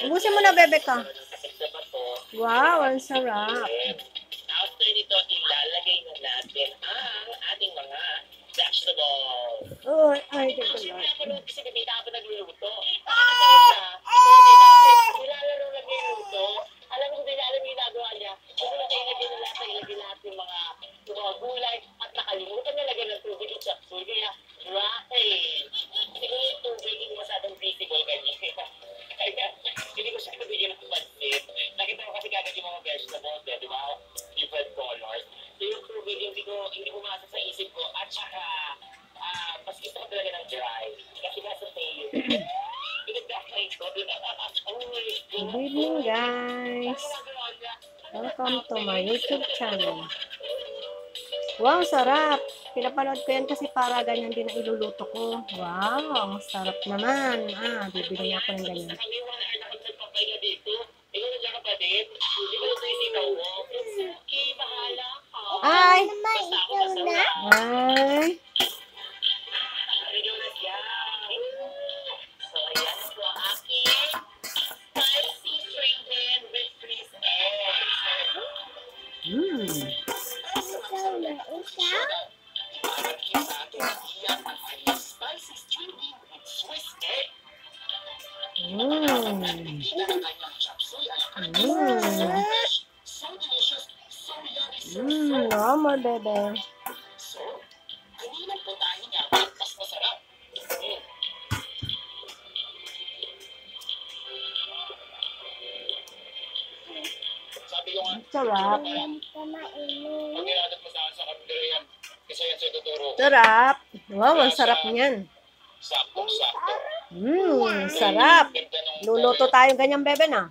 Ubusin mo na, bebe ka. Wow, ang sarap. After nito, ilalagay na natin ang ating mga vegetables. Oh, ay, teka Actually, lang. ako nung si Bibita ako nagluluto. Nilalaro lang yung luto. Alam mo kung alam yung ginagawa niya. Kung ilagay lahat yung mga gulay at nakalimutan na lagyan ng tubig at chapsuy. Kaya, siguro yung tubig hindi masyadong visible kanina. Kaya, hindi ko siya nabigyan ng pansin. Nakita ko kasi kagad yung mga vegetables, di ba? Different colors. So yung tubig, hindi umasa sa isip ko. At saka, mas gusto ko talaga ng dry. Kasi nasa tayo. Pinagdakay ko. Good evening, guys. Welcome to my YouTube channel. Wow, sarap. Pinapanood ko yan kasi para ganyan din ang iluluto ko. Wow, sarap naman. Bibili ako ng ganyan. Kami mga anak ang nagpapaya dito. Ikaw na dyan kapatid. Ikaw na sinaw mo. Okay, bahala ka. Ay! Basta ako masarap. Ay! Ikaw na yan. So, ayan po aking spicy shrimp with freeze eggs. Spicy shrimp with Swiss egg. Normal, bebe. So, kanina po tayo niya, mas masarap. Sabi ko nga, Sarap. pag niladat mo sa akin sa kabila yan, kasi yan sa tuturo. Sarap. Wow, ang sarap niyan. Saktong-sakto. Sarap. Luluto tayo ganyan, bebe, na?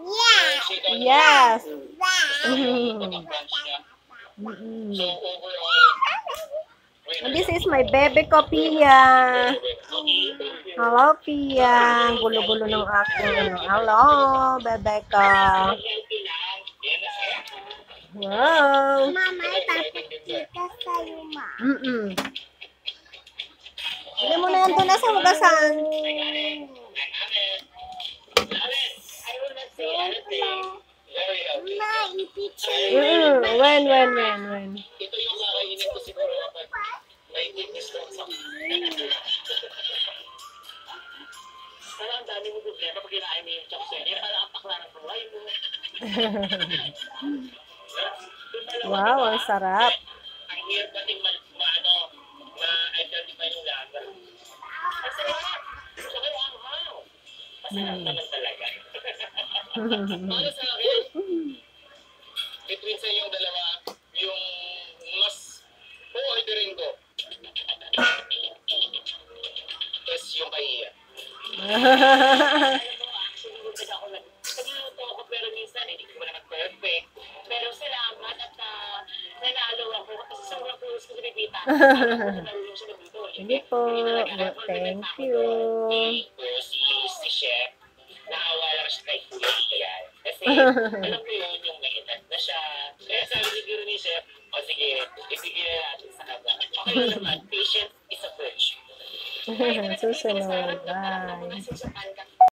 Yes. Pagka-crunch niya. So, overall, And this is my bebe ko, Pia. Hello, Pia. Gulo-gulo ng aking. Hello, bebe ko. Wow. Mama, ipapakita sa'yo, ma. Hindi mo na yan doon sa hugasan. Very healthy. Ma, i-picture. When? Ito yung kakainin ko siguro kapag may kidney stones ako. Parang ang dami mo problema pag kinain mo yung chopsuey. Kaya parang ang pakla ng buhay mo. Wow, ang sarap. Ang hirap natin ma-identify yung lasa. Ang sarap! Saka yung anghang. Masarap naman talaga. Para sa akin, between sa inyong dalawa, yung mas po-orderin ko is yung kay Iya. Actually, minsan ako nagluluto ako pero minsan hindi ko naman perfect. Pero salamat at nanalo ako kasi sobrang close ko si Pipita. Marunong siya nagluto. Hindi po. Thank you. Si Chef, naawa lang siya kay Kuya Ian. Kasi alam ko yun yung may edad na siya. Kaya sabi siguro ni Chef, o sige, isigil na natin sa kaba. Okay naman, patience is a virtue. Susunod. Bye.